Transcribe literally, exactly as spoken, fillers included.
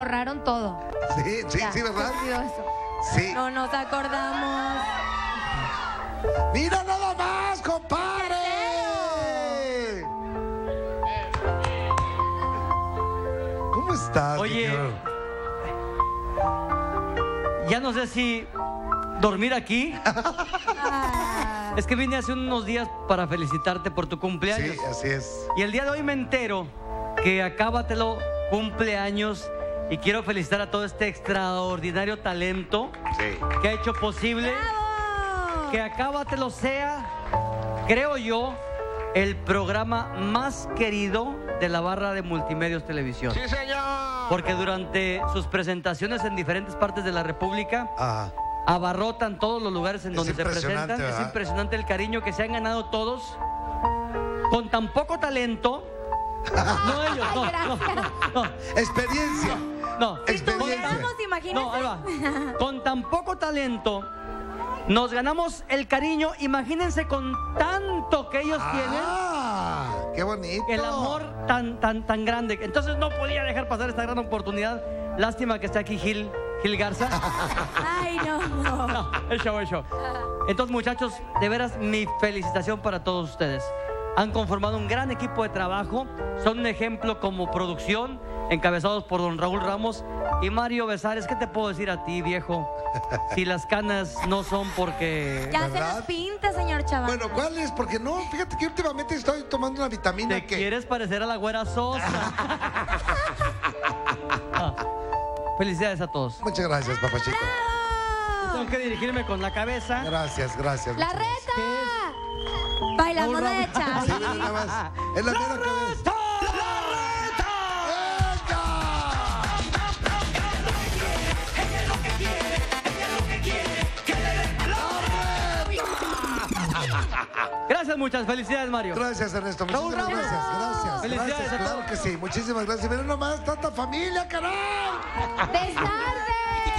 borraron todo. Sí, sí, Ya, sí, ¿verdad? se olvidó eso. Sí. No nos acordamos. ¡Mira nada más, compadre! ¿Cómo estás, Oye, señor? ya no sé si dormir aquí. Ah, Es que vine hace unos días para felicitarte por tu cumpleaños. Sí, así es. Y el día de hoy me entero que Acábatelo cumpleaños y quiero felicitar a todo este extraordinario talento Sí. que ha hecho posible ¡bravo! que Acábatelo sea, creo yo, el programa más querido de la barra de Multimedios Televisión. ¡Sí, señor! Porque durante sus presentaciones en diferentes partes de la República Ah, abarrotan todos los lugares en Es donde se impresionante, presentan. Es ¿verdad? impresionante el cariño que se han ganado todos con tan poco talento. No ellos, no, no, no, experiencia. no. Si Experiencia. tuviéramos, imagínense. No, ahí va. Con tan poco talento nos ganamos el cariño. Imagínense con tanto que ellos Ah, qué bonito. tienen, el amor tan, tan, tan grande. Entonces no podía dejar pasar esta gran oportunidad. Lástima que esté aquí Gil, Gil Garza. Ay, no. No, el show, el show. Entonces, muchachos, de veras, mi felicitación para todos ustedes. Han conformado un gran equipo de trabajo. Son un ejemplo como producción, encabezados por don Raúl Ramos y Mario Besares. ¿Qué te puedo decir a ti, viejo? Si las canas no son porque Ya se ¿Verdad? nos pinta, señor Chaval. Bueno, ¿cuál es? Porque no, fíjate que últimamente estoy tomando una vitamina te que... quieres parecer a la güera Sosa. Ah, felicidades a todos. Muchas gracias, papachito. Tengo que dirigirme con la cabeza. Gracias, gracias. ¡La muchas gracias. reta! Bailamos Raúl la de Ramos. Chavi. Sí, mira nada más. Es la mera que ves. Gracias, muchas felicidades, Mario. Gracias, Ernesto. Raúl Muchísimas Ramos. gracias. Gracias. Felicidades Gracias, a claro todos. que sí. Muchísimas gracias. Mira nomás, tanta familia, caray. ¡Destarde!